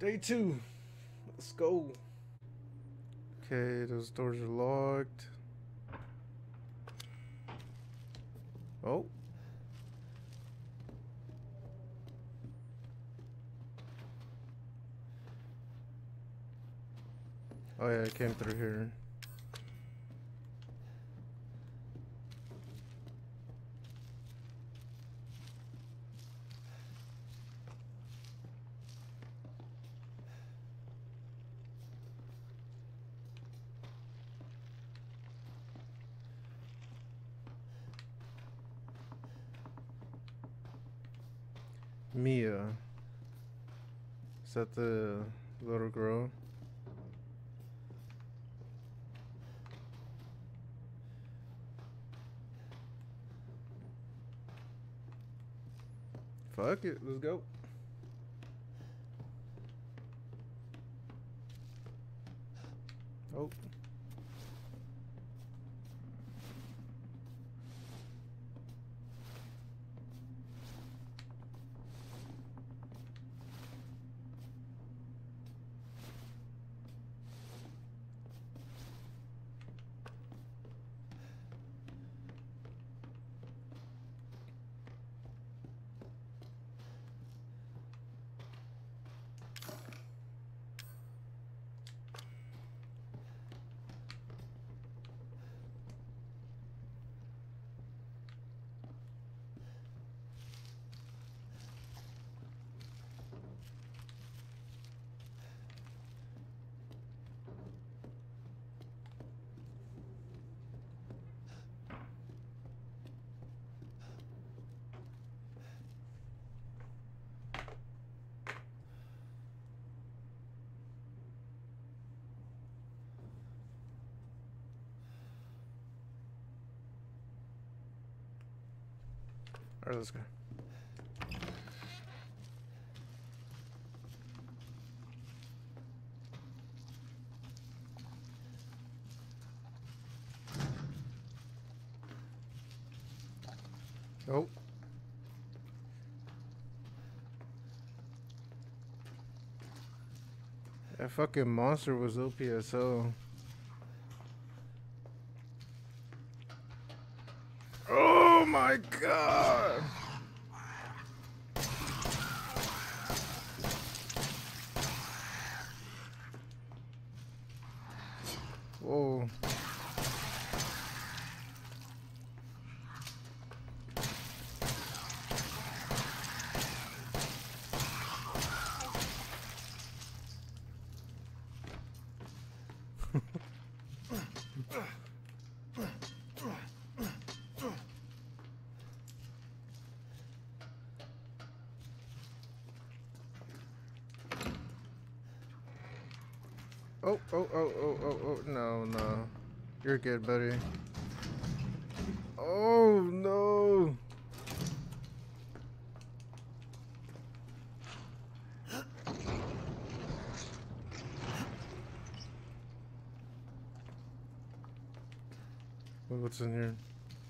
Day 2. Let's go. Okay, those doors are locked. Oh. Oh yeah, I came through here. Mia. Is that the little girl? Fuck it, let's go. Oh. Alright, let's go. Oh. That fucking monster was OPSO. Oh my god! Whoa. Oh, no, no. You're good, buddy. Oh, no. What's in here?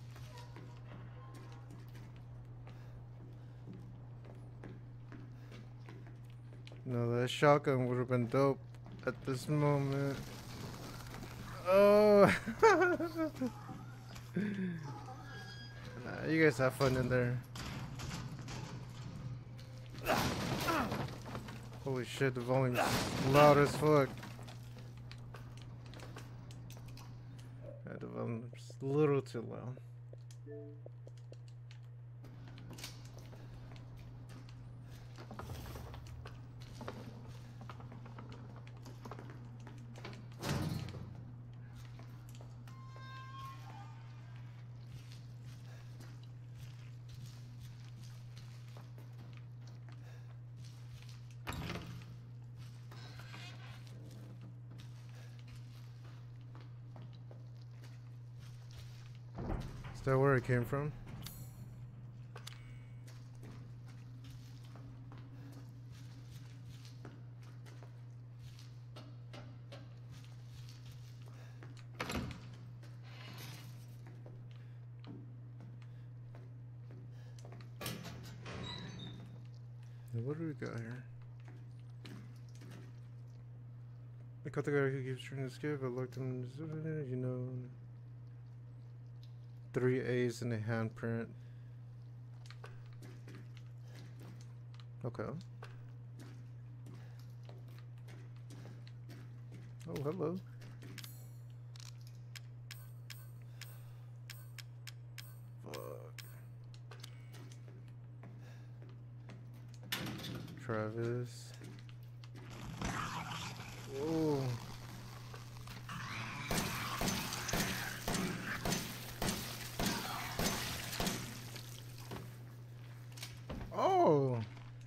No, that shotgun would have been dope at this moment. Oh. Nah, you guys have fun in there. Holy shit, the volume's loud as fuck. Yeah, the volume's a little too loud. Is that where it came from? What do we got here? I caught the guy who keeps trying to escape. I looked him, you know. 3 A's in the handprint. Okay. Oh, hello. Fuck. Travis. Oh. Oh.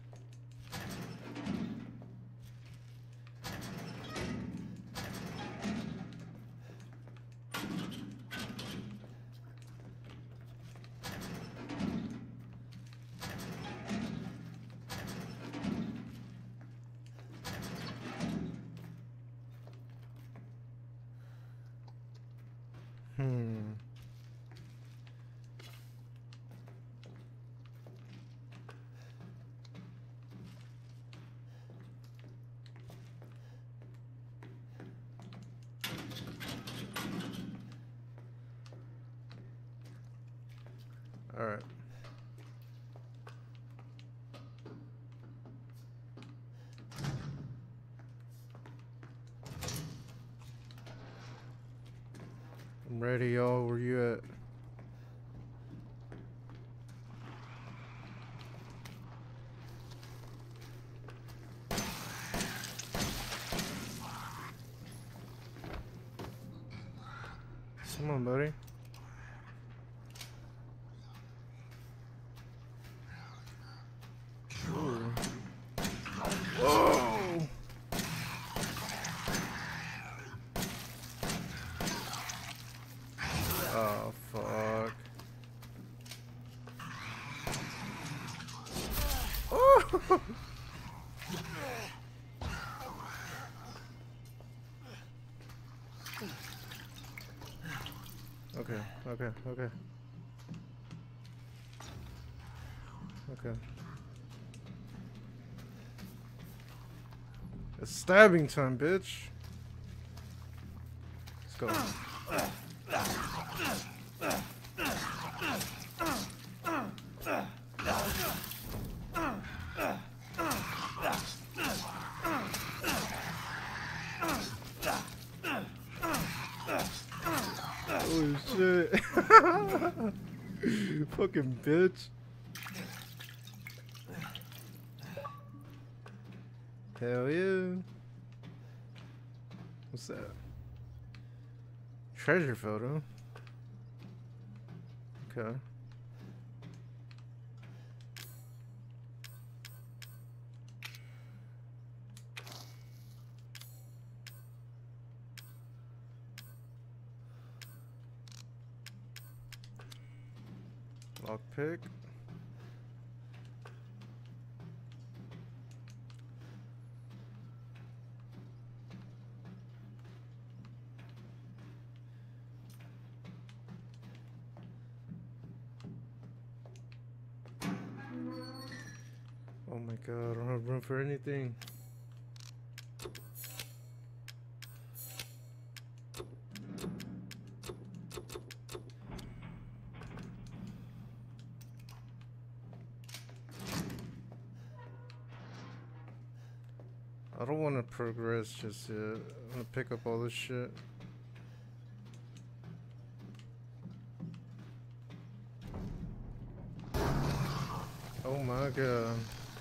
Hmm. All right. I'm ready, y'all. Where you at? Come on, buddy. Ooh. Whoa! Oh, fuck. Oh! Okay, okay, okay. Okay. It's stabbing time, bitch. Let's go. Oh shit. Fucking bitch. Hell yeah. What's that? Treasure photo. Okay. Lockpick. Oh my god, I don't have room for anything. I don't want to progress just yet. I'm gonna pick up all this shit. Oh my god.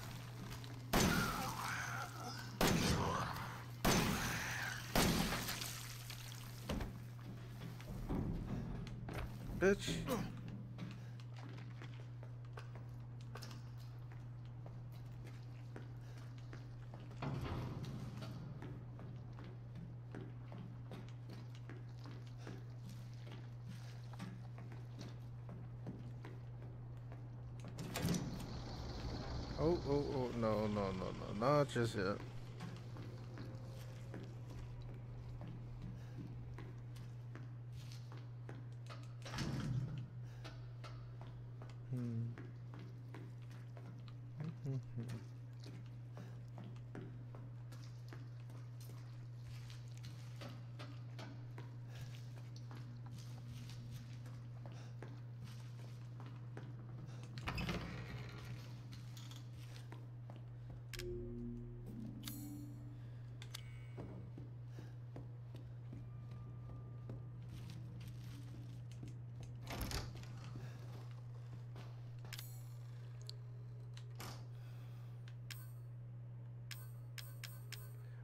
Bitch. Oh, no, not just yet.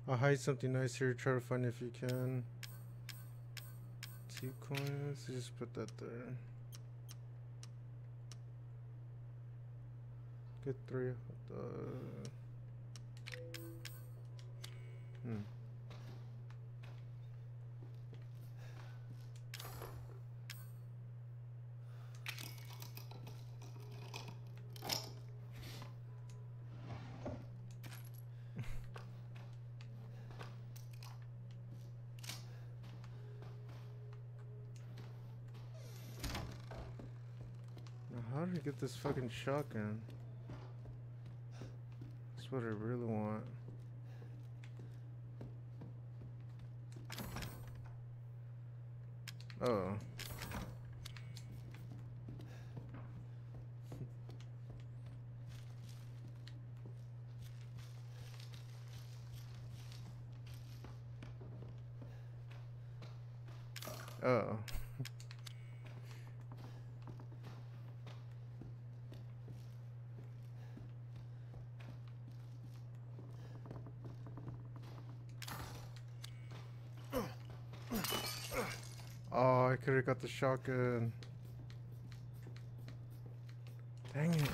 I'll hide something nice here. Try to find it if you can. 2 coins. Just put that there. Get 3. How do I get this fucking shotgun? That's what I really want. Oh. Oh. Oh, I could have got the shotgun. Dang it.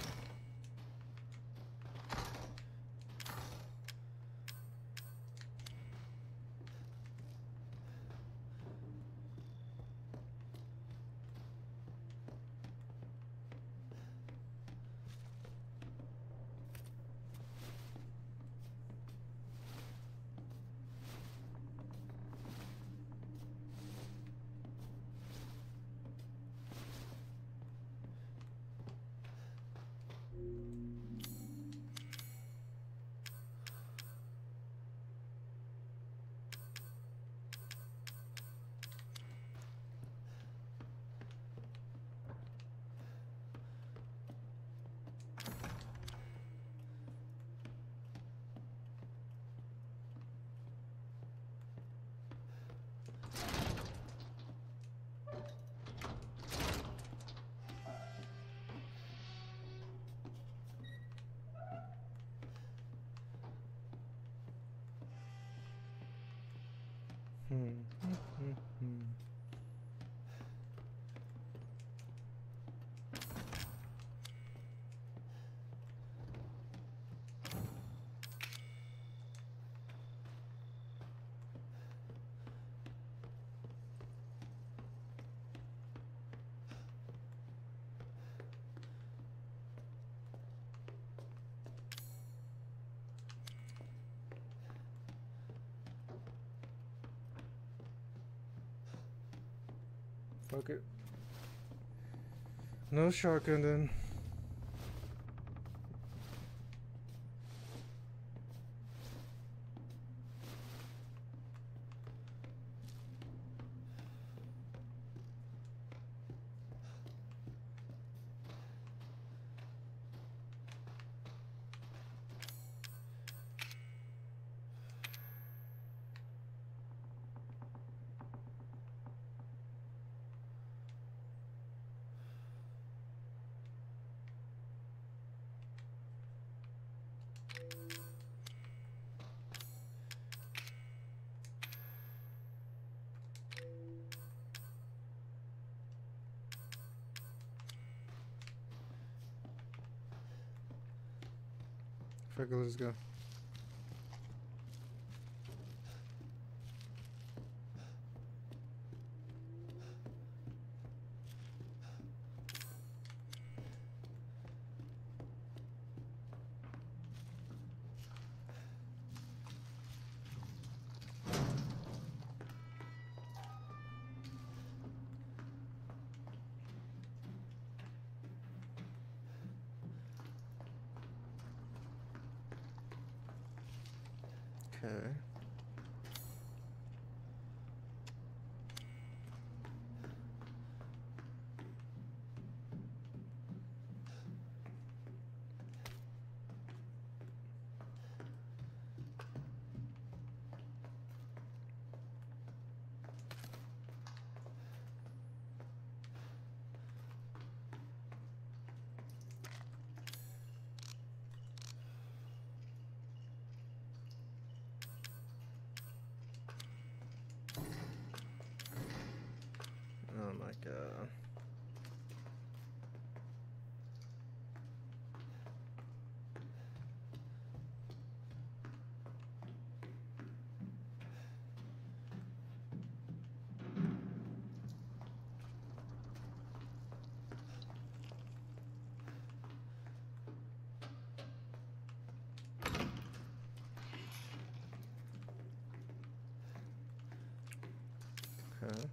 Fuck it. No shotgun then. Fuck it, let's go. Okay. Okay.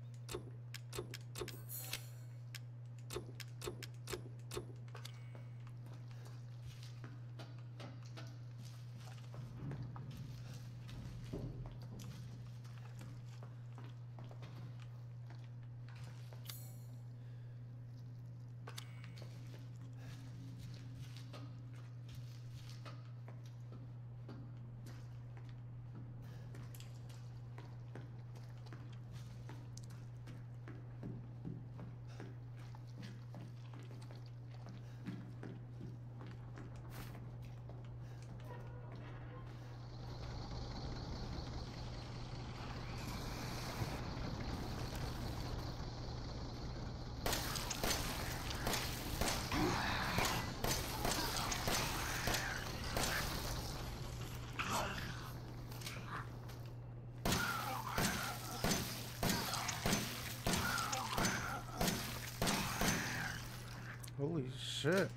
Holy shit.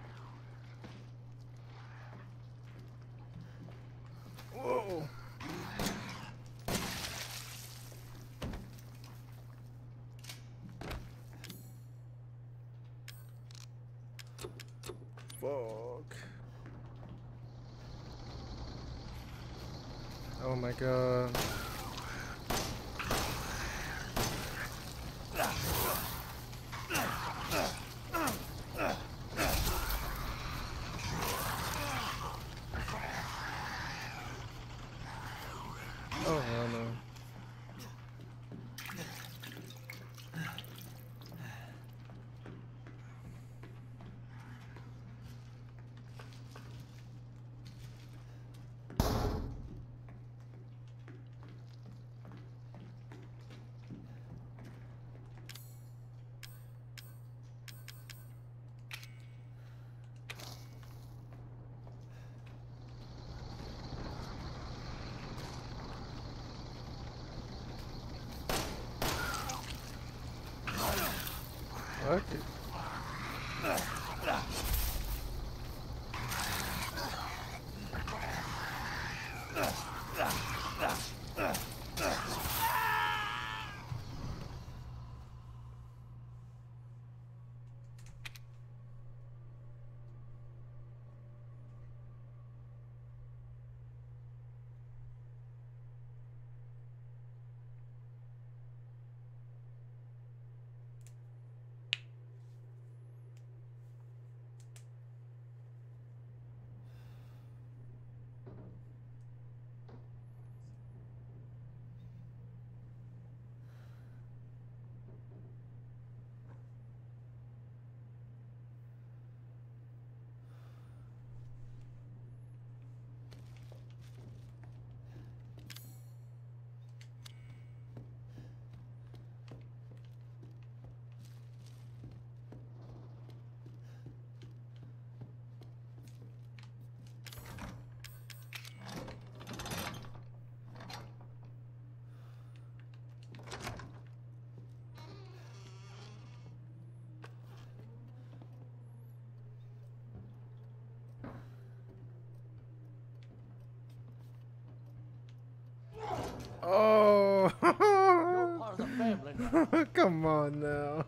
Whoa. Fuck. Oh my god. Oh hell no. Fuck it. Oh, You're part of the family now. come on now.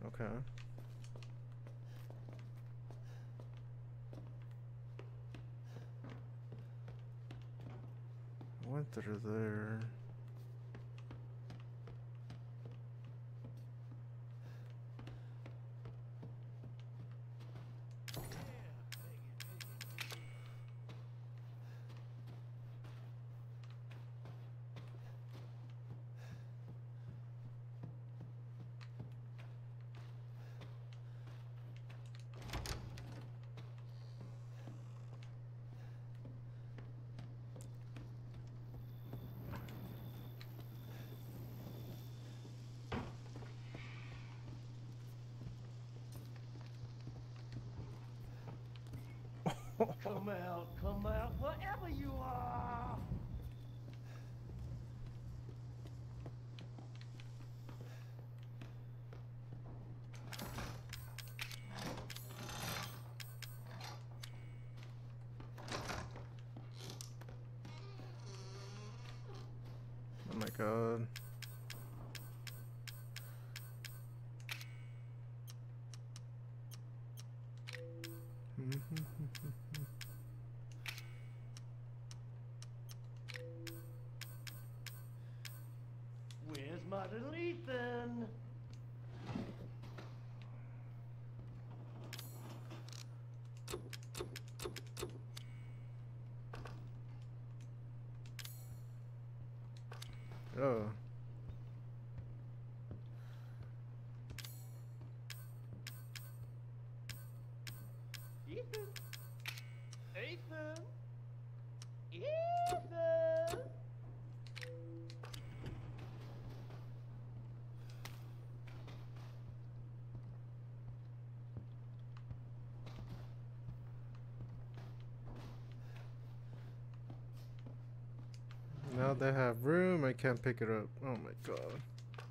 Okay. Went through there. Come out, wherever you are. Oh my god. Where's my little Ethan? Oh. Ethan? Ethan? Ethan? Now they have room, I can't pick it up. Oh my god.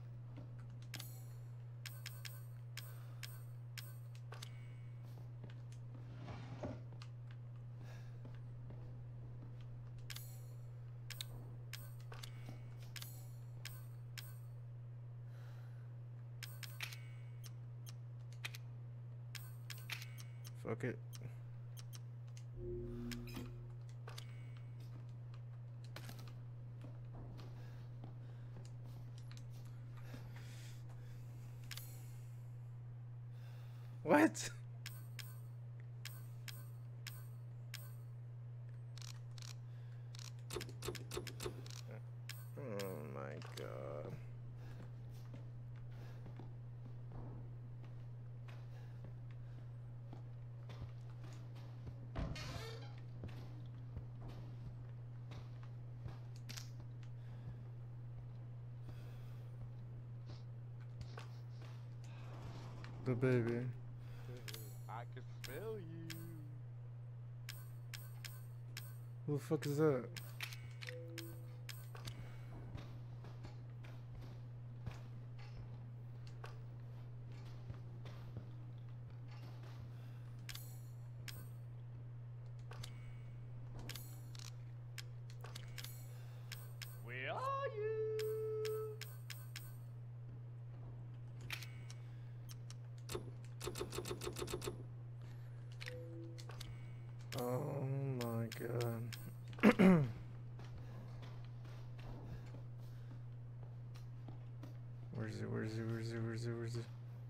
Fuck it. What? Oh my god. The baby. I can smell you. Who the fuck is that? Where are you? Oh my god. Where's he? Where's he? Where's he? Where's he? Where's he?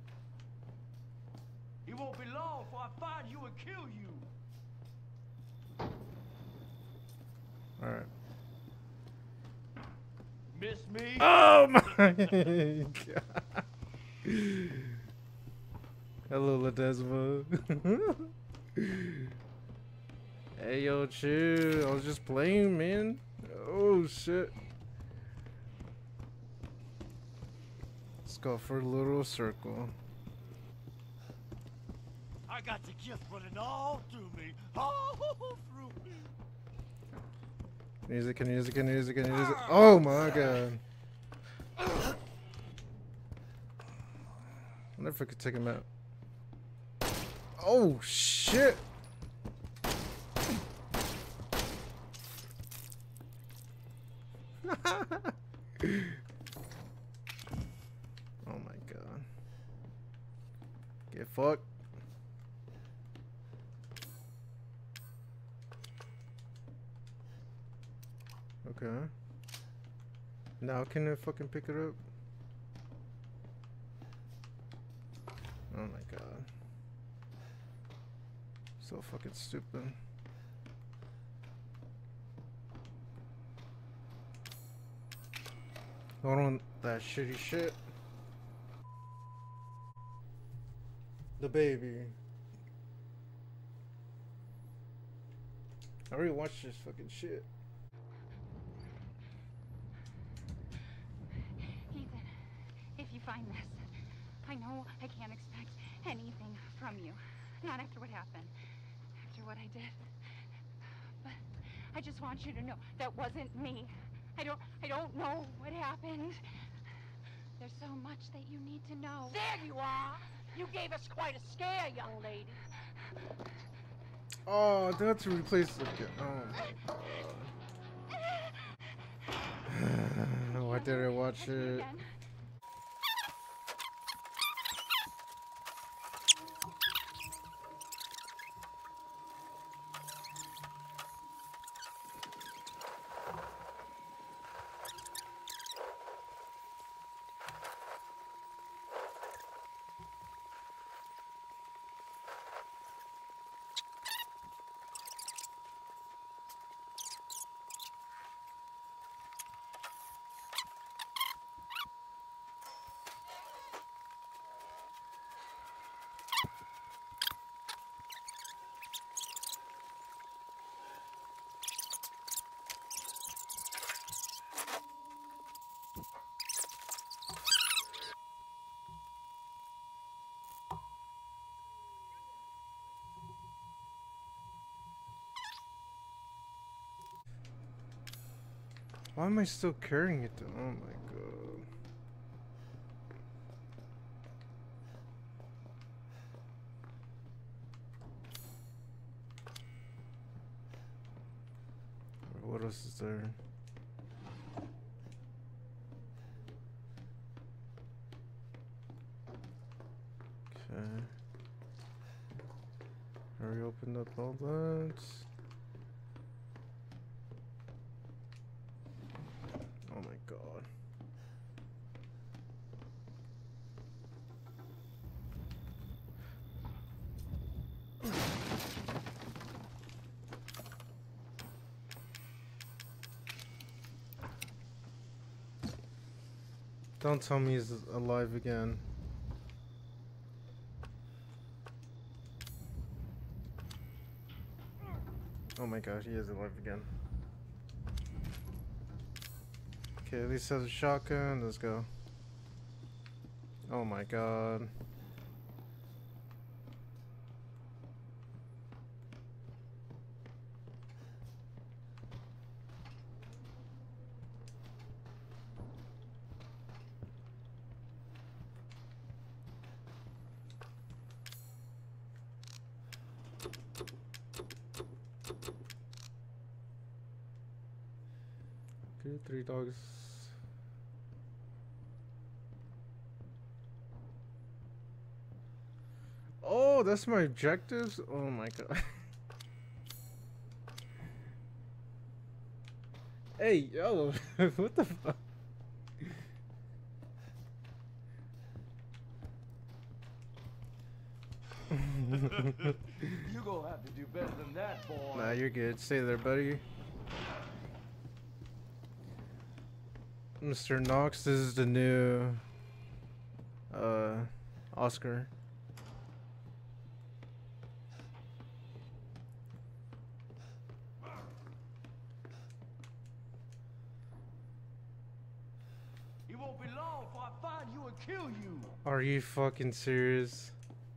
It won't be long before I find you and kill you. Alright. Miss me? Oh my god. Hello, Ledesma. Hey, yo, chill. I was just playing, man. Oh, shit. Let's go for a little circle. I got the gift running all through me. All through me. Music. Oh my god. I wonder if I could take him out. Oh shit. Oh my god. Get fucked. Okay. Now can I fucking pick it up? Oh my god. So fucking stupid. I don't want that shitty shit. The baby. I already watched this fucking shit. Ethan, if you find this, I know I can't expect anything from you. Not after what happened. After what I did. But I just want you to know that wasn't me. I don't know what happened. There's so much that you need to know. There you are! You gave us quite a scare, young lady. Oh, I have to replace the. Oh my god. Why did I watch it? Why am I still carrying it though? Oh my god. What else is there? Okay. Hurry, open up all that. Oh my god. Don't tell me he's alive again. Oh my god, he is alive again. Okay, at least has a shotgun. Let's go. Oh my god. Okay, 3 dogs. Oh, that's my objectives? Oh my god. Hey, yo, what the fuck? You gonna have to do better than that, boy. Nah, you're good. Stay there, buddy. Mr. Knox, this is the new Oscar. It won't be long before I find you and kill you. Are you fucking serious?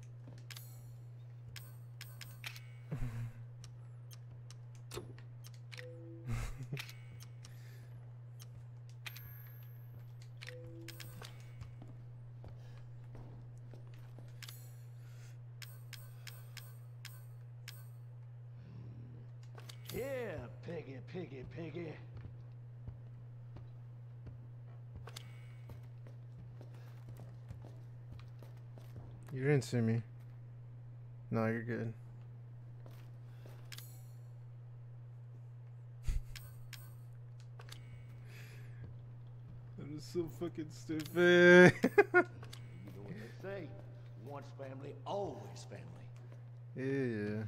Yeah, piggy, piggy, piggy. You didn't see me. No, you're good. That is so fucking stupid. You know what they say. Once family, always family. Yeah.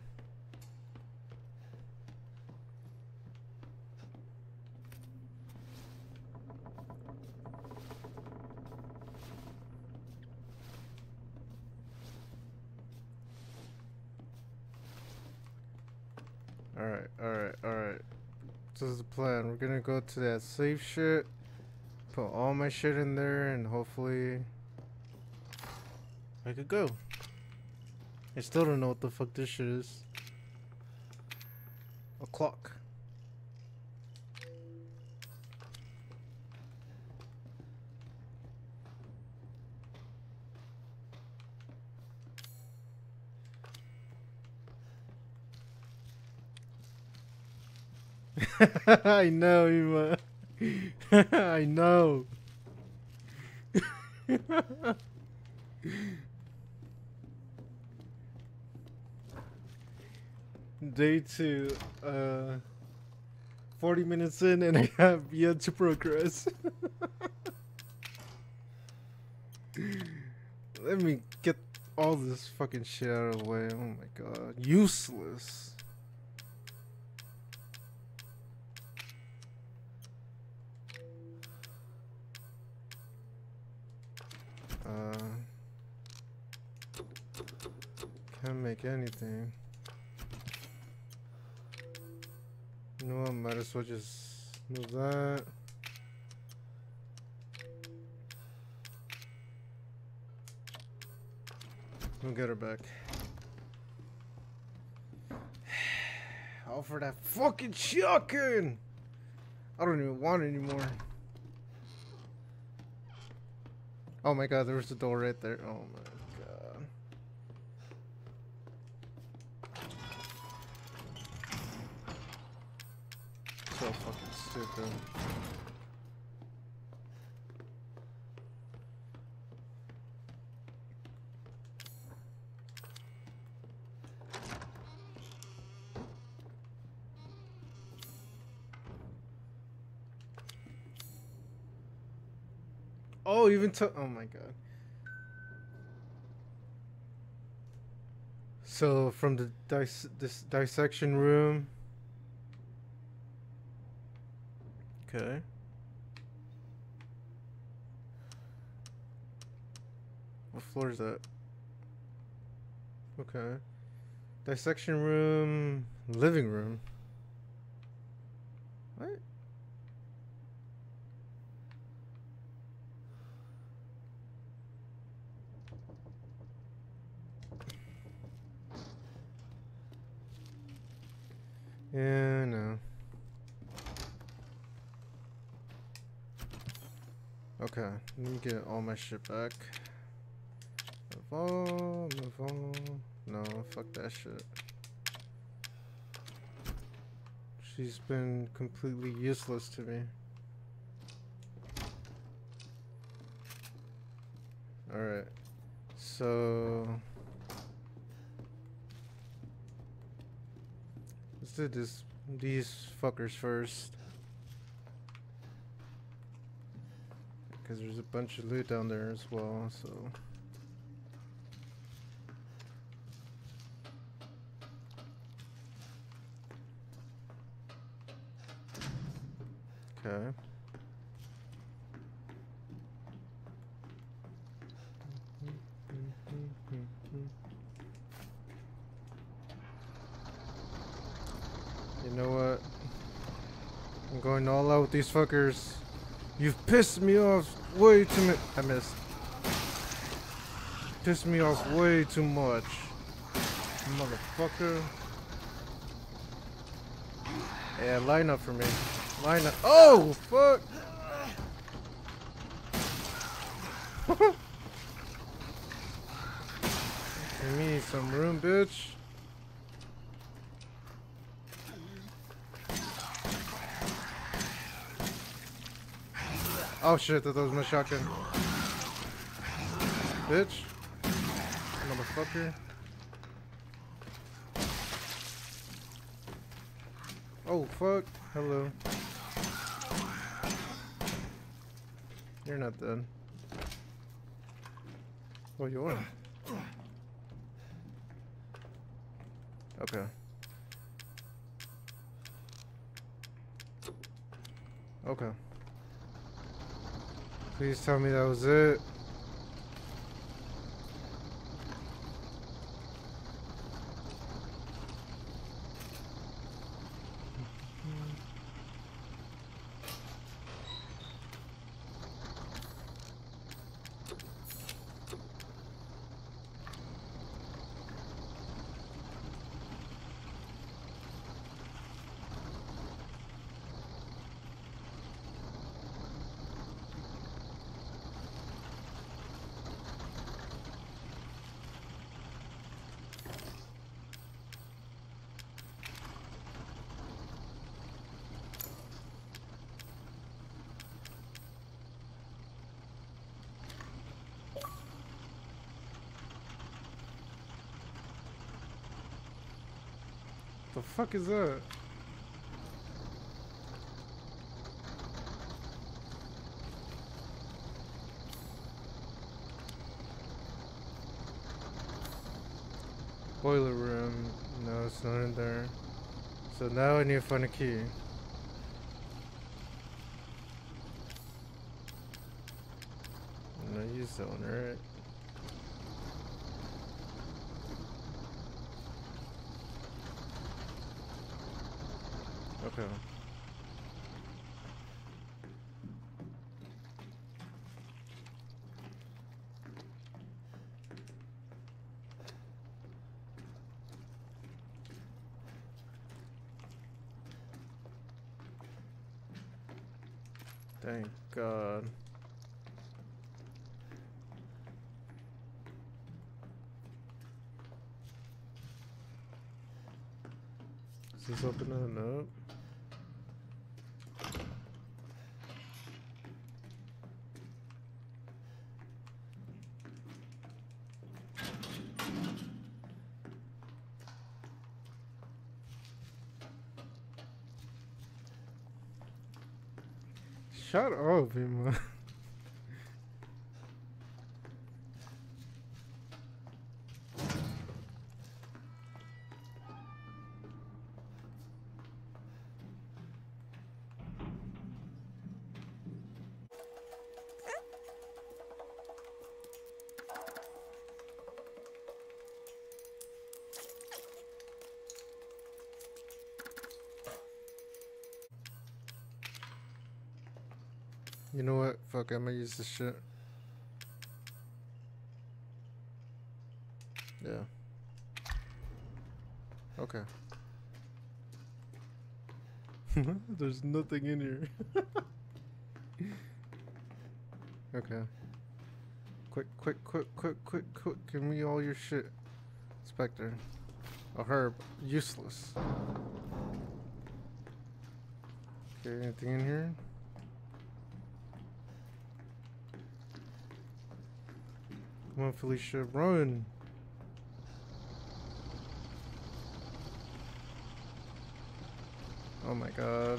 Alright. This is the plan. We're gonna go to that safe shit, put all my shit in there, and hopefully I could go. I still don't know what the fuck this shit is. A clock. I know, Ima. I know. Day 2, 40 minutes in and I have yet to progress. Let me get all this fucking shit out of the way. Oh my god. Useless. Can't make anything. You know what, might as well just move that. We'll get her back. All for that fucking shotgun! I don't even want it anymore. Oh my god, there was the door right there. Oh my god. So fucking stupid. Oh, even to oh my god. So from the this dissection room. Okay. What floor is that? Okay. Dissection room, living room. What? Yeah, no. Okay, let me get all my shit back. Move on. No, fuck that shit. She's been completely useless to me. Alright, so let's do these fuckers first. Because there's a bunch of loot down there as well, so. Okay. You know what? I'm going all out with these fuckers. You've pissed me off way too much. I missed. Pissed me off way too much. Motherfucker. Yeah, line up for me. Line up. Oh, fuck. Give me some room, bitch. Oh shit, that was my shotgun. Bitch. Motherfucker. Oh, fuck. Hello. You're not dead. Oh, you are. Okay. Okay. Please tell me that was it. The fuck is that? Boiler room. No, it's not in there. So now I need to find a key. No, use that one, right? Okay. Thank God. Is this opening up? Shut up, Emma. You know what? Fuck, I'm gonna use this shit. Yeah. Okay. There's nothing in here. Okay. Quick. Give me all your shit. Spectre. A herb. Useless. Okay, anything in here? Come on, Felicia, run! Oh my God.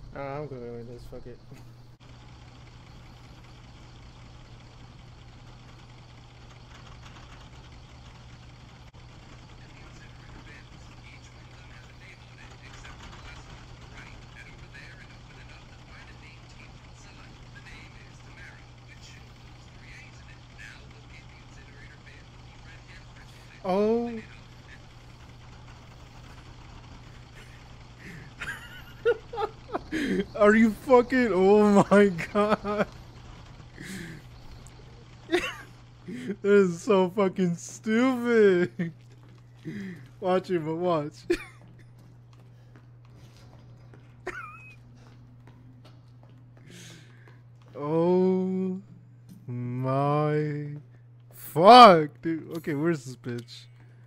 I'm going with this. Fuck it. Oh. Are you fucking? Oh my god. That is so fucking stupid. Watch it, but watch. Oh my fuck, dude. Okay, where's this bitch?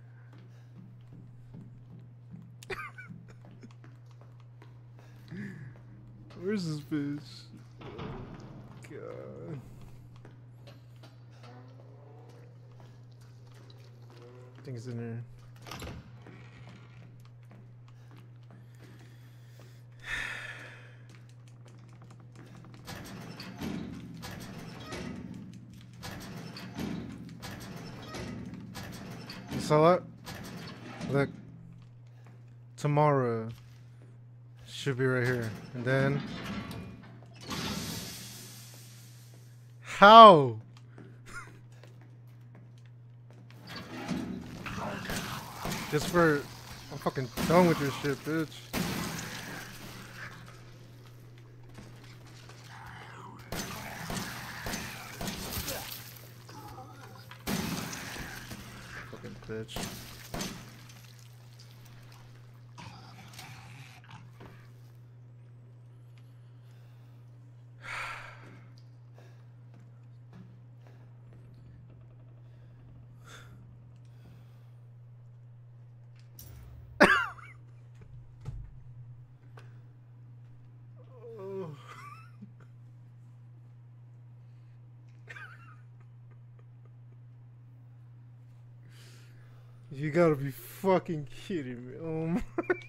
Where's this bitch? Oh, God. I think it's in there. You saw that? Look. Tomorrow should be right here. And then how? Just for I'm fucking done with your shit, bitch. Fucking bitch. You gotta be fucking kidding me. Oh my.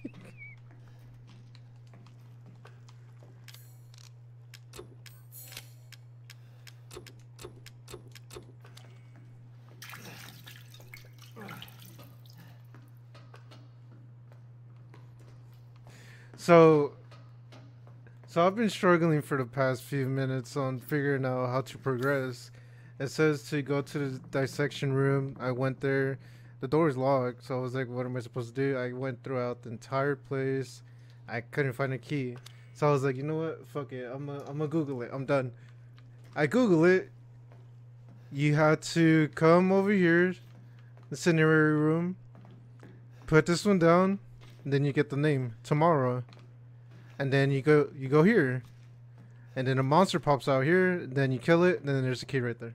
So I've been struggling for the past few minutes on figuring out how to progress. It says to go to the dissection room. I went there. The door is locked, so I was like, what am I supposed to do? I went throughout the entire place. I couldn't find a key. So I was like, you know what? Fuck it. I'm gonna Google it. I'm done. I Google it. You had to come over here, the scenario room, put this one down, and then you get the name tomorrow. And then you go here. And then a monster pops out here, then you kill it, and then there's a key right there.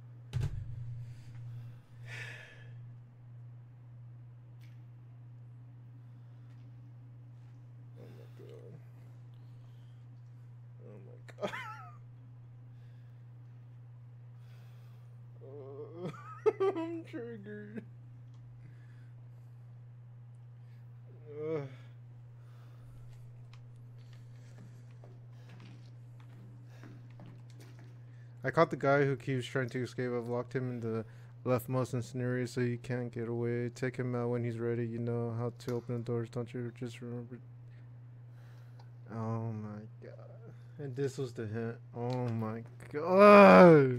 I'm triggered. I caught the guy who keeps trying to escape. I've locked him in the leftmost incinerator so he can't get away. Take him out when he's ready. You know how to open the doors, don't you? Just remember. Oh my god. And this was the hint. Oh my god.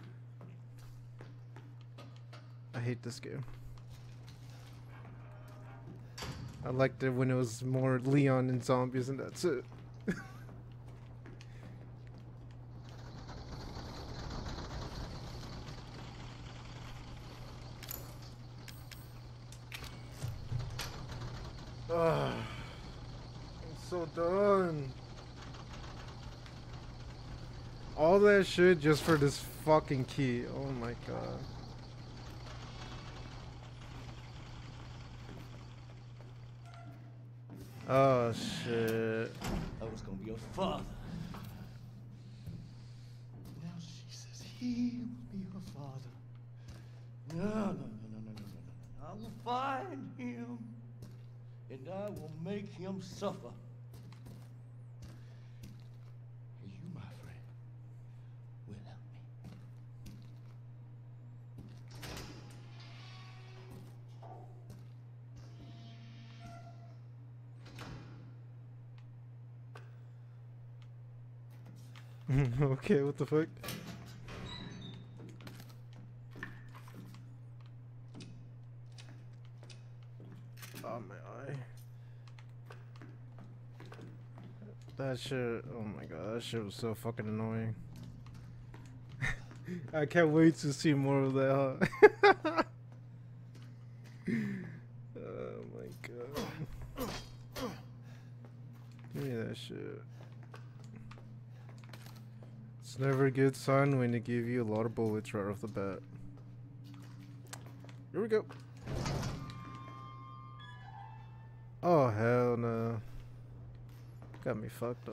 I hate this game. I liked it when it was more Leon and zombies and that's it. I'm so done. All that shit just for this fucking key. Oh my god. Oh shit. I was gonna be your father. Now she says he will be her father. No. I will find him and I will make him suffer. Okay, what the fuck? Oh my eye. That shit, oh my god, that shit was so fucking annoying. I can't wait to see more of that, huh? Oh my god. Give me that shit. It's never a good sign when they give you a lot of bullets right off the bat. Here we go. Oh hell no. Got me fucked up.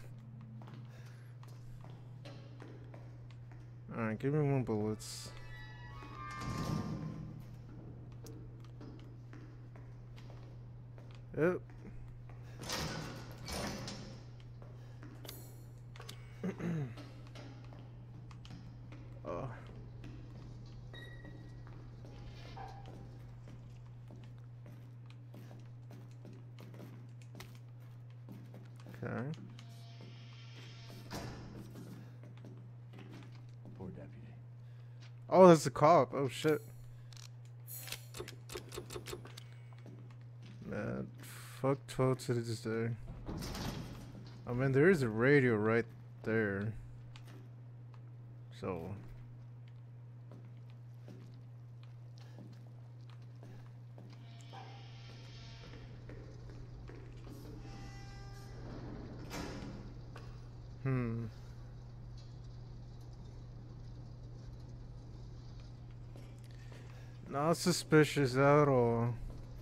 Alright, give me more bullets. Yep. Oh. Okay. Poor deputy. Oh, that's a cop. Oh shit. Man, fuck 12 to this day. I mean, there is a radio right there. So. Not suspicious at all.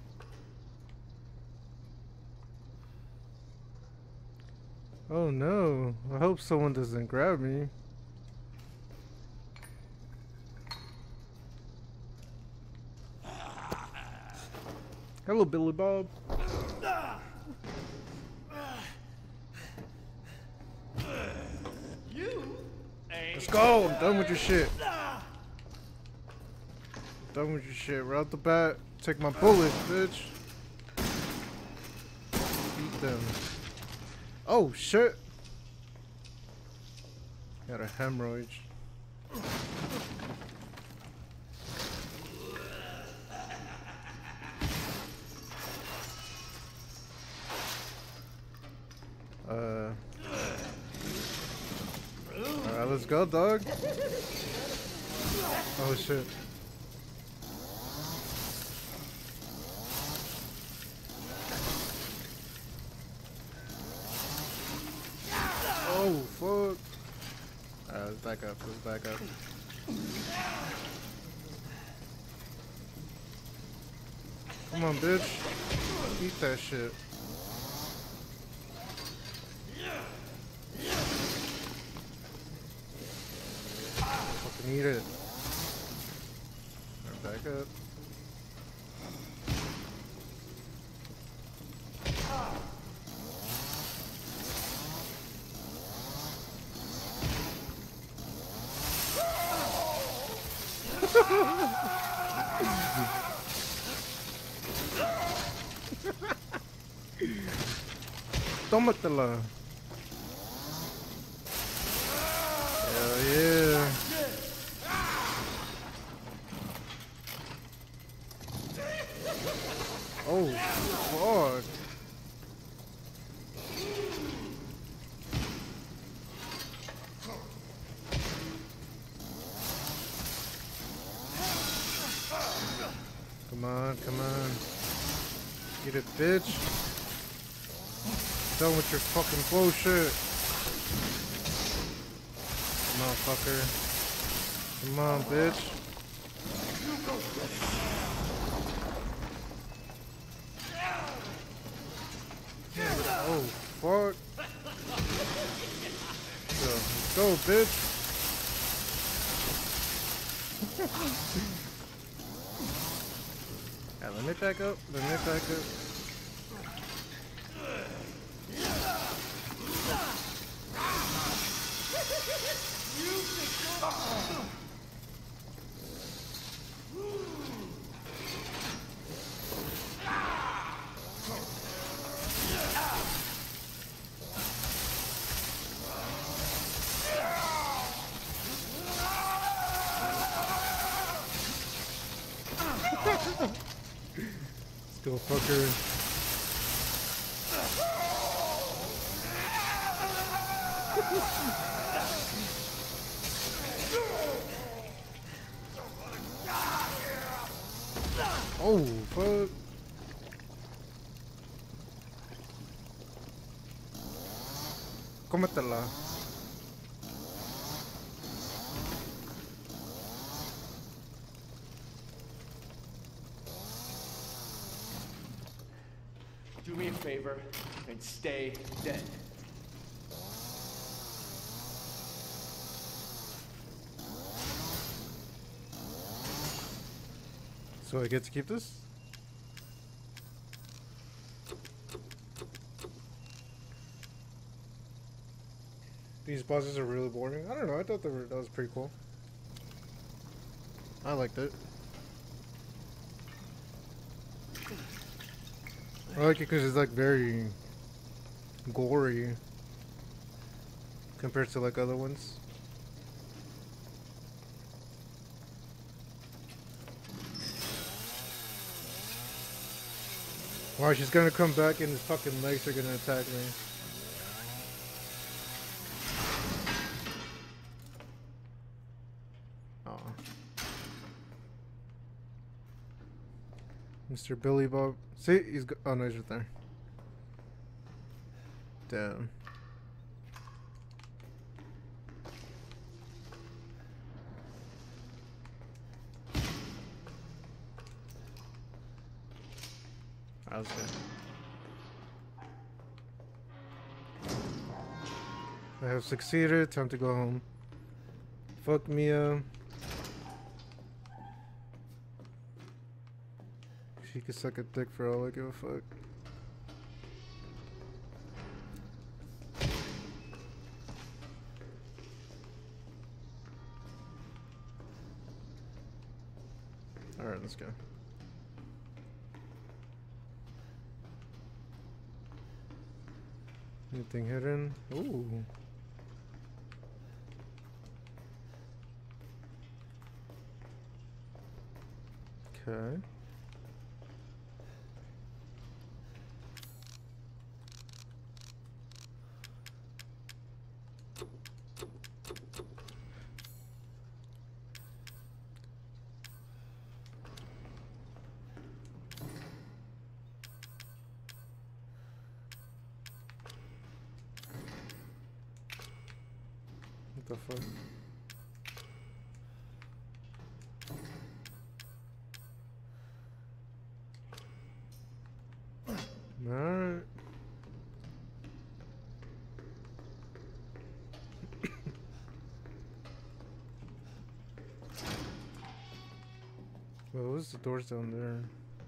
Oh no, I hope someone doesn't grab me. Hello, Billy Bob. Let's go, I'm done with your shit. Done with your shit. Right out the bat, take my bullets, bitch. Beat them. Oh shit! Got a hemorrhage. Alright, let's go, dog. Oh shit. Oh fuck. Alright, let's back up, let's back up. Come on, bitch. Eat that shit. Fucking eat it. Alright, back up. Tómatela. Hell yeah. Oh, fuck. Come on, come on. Get it, bitch. Done with your fucking bullshit. Motherfucker. Come on, bitch. Oh, fuck. Let's go, bitch. Yeah, let me back up. Let me back up. Go fucker. Oh, fuck. Cómetela. Do me a favor and stay dead. So I get to keep this? These bosses are really boring. I don't know. I thought that was pretty cool. I liked it. I like it because it's like very gory compared to like other ones. Wow, she's gonna come back and his fucking legs are gonna attack me. Oh. Mr. Billy Bob. See, he's oh no, he's right there. Damn. I was good. I have succeeded. Time to go home. Fuck Mia. She could suck a dick for all I give a fuck. Alright, let's go. Anything hidden? Ooh. Okay. What the fuck? Alright. Well, what's the doors down there?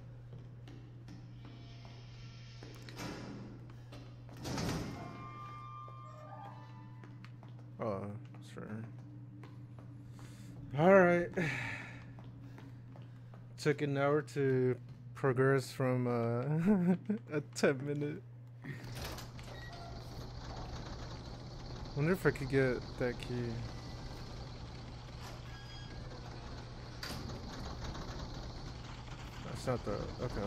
Oh, sure. Alright. Took an hour to progress from a 10-minute. Wonder if I could get that key. That's not the okay.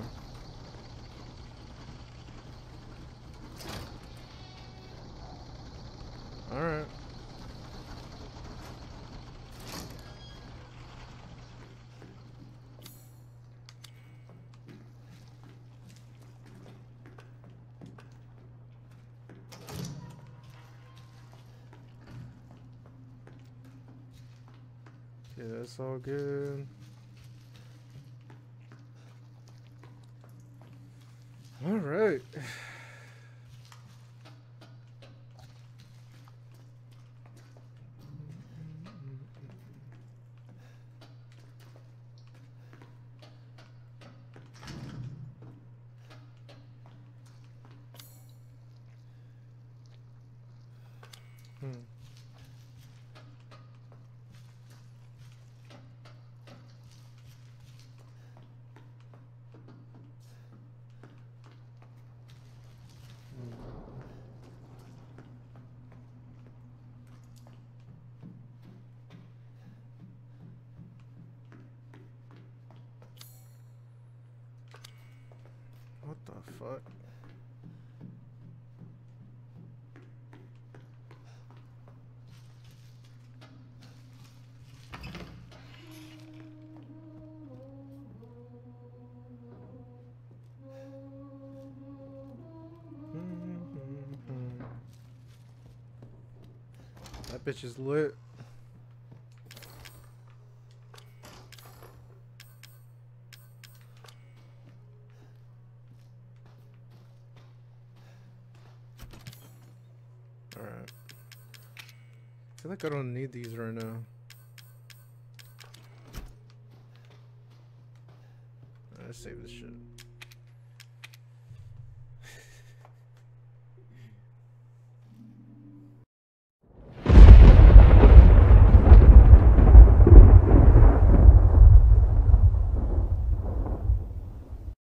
Alright. Yeah, that's all good. All right. fuck? That bitch is lit. Alright. I feel like I don't need these right now. Let's save this shit.